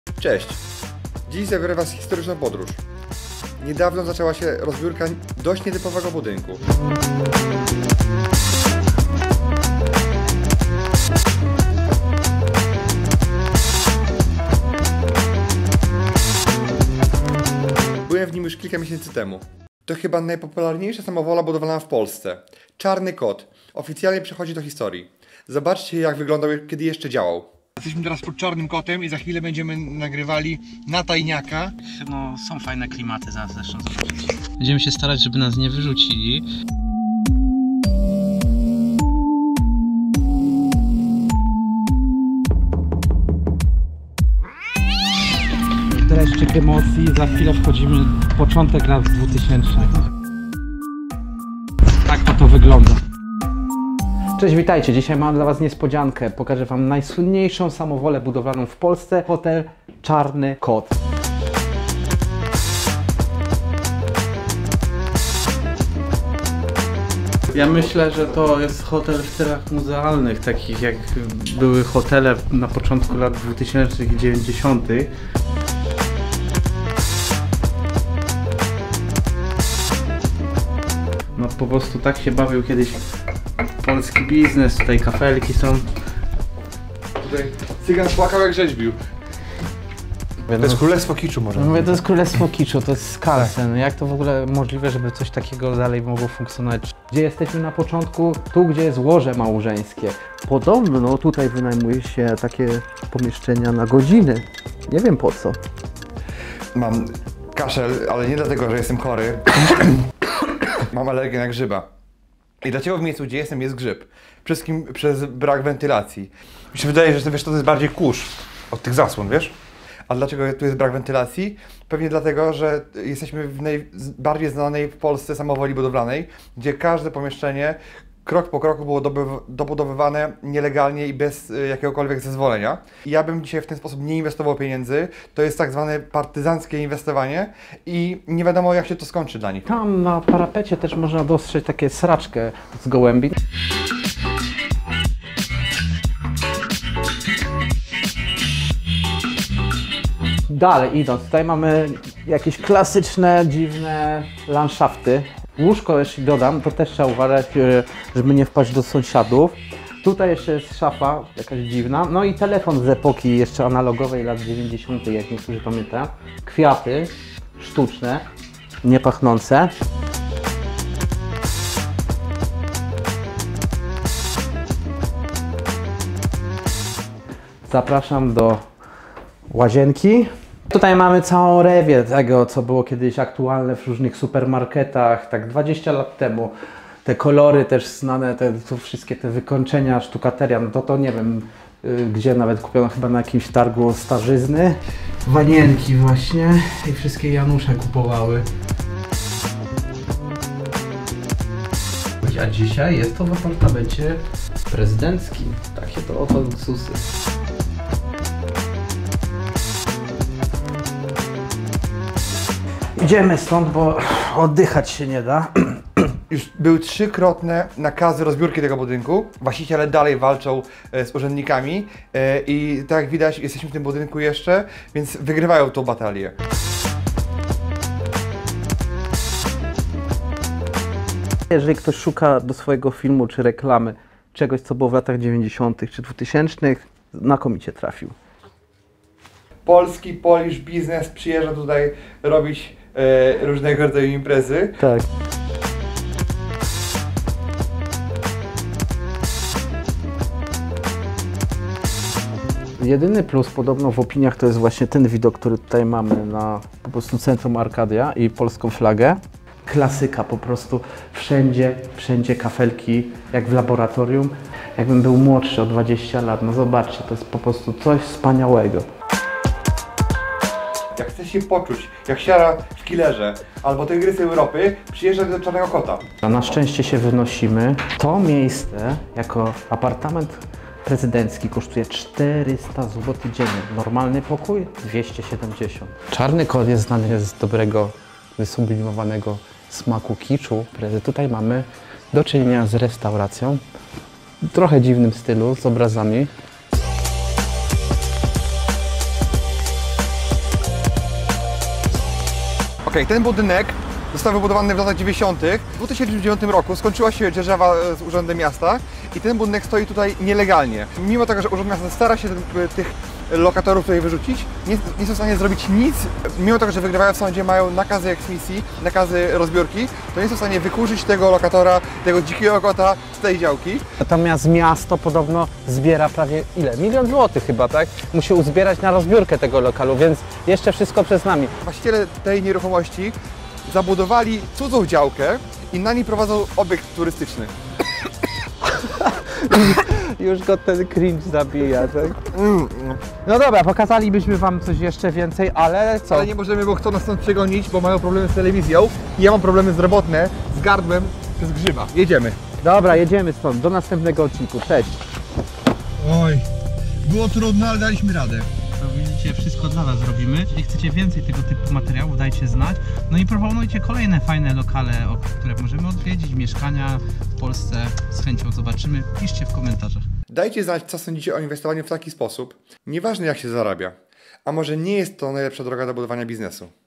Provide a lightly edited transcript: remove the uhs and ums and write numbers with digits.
Cześć! Dziś zabiorę Was w historyczną podróż. Niedawno zaczęła się rozbiórka dość nietypowego budynku. Byłem w nim już kilka miesięcy temu. To chyba najpopularniejsza samowola budowlana w Polsce. Czarny kot. Oficjalnie przechodzi do historii. Zobaczcie, jak wyglądał, kiedy jeszcze działał. Jesteśmy teraz pod Czarnym Kotem i za chwilę będziemy nagrywali na tajniaka. No, są fajne klimaty, zaraz zresztą zobaczyć. Będziemy się starać, żeby nas nie wyrzucili. Dreszczyk emocji, za chwilę wchodzimy w początek lat 2000. Tak to wygląda. Cześć, witajcie. Dzisiaj mam dla Was niespodziankę. Pokażę Wam najsłynniejszą samowolę budowlaną w Polsce. Hotel Czarny Kot. Ja myślę, że to jest hotel w celach muzealnych, takich jak były hotele na początku lat 2000 i 90. No po prostu tak się bawił kiedyś polski biznes, tutaj kafelki są. Tutaj cygan płakał jak rzeźbił. To jest królestwo kiczu może. Mówię, to jest królestwo kiczu, to jest skalsen. Jak to w ogóle możliwe, żeby coś takiego dalej mogło funkcjonować? Gdzie jesteśmy na początku? Tu, gdzie jest łoże małżeńskie. Podobno tutaj wynajmuje się takie pomieszczenia na godziny. Nie wiem po co. Mam kaszel, ale nie dlatego, że jestem chory. Mam alergię na grzyba. I dlaczego w miejscu, gdzie jestem, jest grzyb? Wszystkim przez brak wentylacji. Mi się wydaje, że to jest bardziej kurz od tych zasłon, wiesz? A dlaczego tu jest brak wentylacji? Pewnie dlatego, że jesteśmy w najbardziej znanej w Polsce samowoli budowlanej, gdzie każde pomieszczenie krok po kroku było dobudowywane nielegalnie i bez jakiegokolwiek zezwolenia. I ja bym dzisiaj w ten sposób nie inwestował pieniędzy. To jest tak zwane partyzanckie inwestowanie i nie wiadomo, jak się to skończy dla nich. Tam na parapecie też można dostrzec takie sraczkę z gołębi. Dalej idąc, tutaj mamy jakieś klasyczne, dziwne landschafty. Łóżko, jeśli dodam, to też trzeba uważać, żeby nie wpaść do sąsiadów. Tutaj jeszcze jest szafa, jakaś dziwna. No i telefon z epoki jeszcze analogowej lat 90., jak niektórzy pamiętają. Kwiaty sztuczne, niepachnące. Zapraszam do łazienki. Tutaj mamy całą rewię tego, co było kiedyś aktualne w różnych supermarketach, tak 20 lat temu. Te kolory też znane, tu wszystkie te wykończenia, sztukateria, no to nie wiem, gdzie nawet kupiono, chyba na jakimś targu starzyzny. Wanienki właśnie i wszystkie Janusze kupowały. A dzisiaj jest to w apartamencie prezydenckim. Takie to oto luksusy. Idziemy stąd, bo oddychać się nie da. Już były 3-krotne nakazy rozbiórki tego budynku. Właściciele dalej walczą z urzędnikami i tak jak widać, jesteśmy w tym budynku jeszcze, więc wygrywają tą batalię. Jeżeli ktoś szuka do swojego filmu czy reklamy czegoś, co było w latach 90. czy 2000, znakomicie trafił. Polski Polish biznes przyjeżdża tutaj robić różnego rodzaju imprezy. Tak. Jedyny plus podobno w opiniach to jest właśnie ten widok, który tutaj mamy na po prostu centrum Arkadia i polską flagę. Klasyka po prostu, wszędzie kafelki, jak w laboratorium. Jakbym był młodszy o 20 lat, no zobaczcie, to jest po prostu coś wspaniałego. Jak chcesz się poczuć jak siara w killerze albo tygrysy Europy, przyjeżdżaj do Czarnego Kota. A na szczęście się wynosimy. To miejsce jako apartament prezydencki kosztuje 400 zł dziennie. Normalny pokój 270. Czarny Kot jest znany z dobrego, wysublimowanego smaku kiczu. Tutaj mamy do czynienia z restauracją w trochę dziwnym stylu, z obrazami. Okej, ten budynek został wybudowany w latach 90. W 2009 roku skończyła się dzierżawa z Urzędem Miasta i ten budynek stoi tutaj nielegalnie. Mimo tego, że Urząd Miasta stara się tych lokatorów tutaj wyrzucić, nie są w stanie zrobić nic. Mimo tego, że wygrywają w sądzie, mają nakazy eksmisji, nakazy rozbiórki, to nie są w stanie wykurzyć tego lokatora, tego dzikiego kota z tej działki. Natomiast miasto podobno zbiera prawie ile? 1 000 000 złotych chyba, tak? Musi uzbierać na rozbiórkę tego lokalu, więc jeszcze wszystko przed nami. Właściciele tej nieruchomości zabudowali cudzą działkę i na niej prowadzą obiekt turystyczny. Już go ten cringe zabija, tak? No dobra, pokazalibyśmy wam coś jeszcze więcej, ale co? Ale nie możemy, bo chcą nas stąd przegonić, bo mają problemy z telewizją i ja mam problemy zdrowotne z gardłem przez grzyba. Jedziemy. Dobra, jedziemy stąd, do następnego odcinku, cześć! Oj, było trudno, ale daliśmy radę. To widzicie, wszystko dla Was robimy. Jeśli chcecie więcej tego typu materiałów, dajcie znać. No i proponujcie kolejne fajne lokale, które możemy odwiedzić, mieszkania w Polsce. Z chęcią zobaczymy. Piszcie w komentarzach. Dajcie znać, co sądzicie o inwestowaniu w taki sposób. Nieważne, jak się zarabia. A może nie jest to najlepsza droga do budowania biznesu.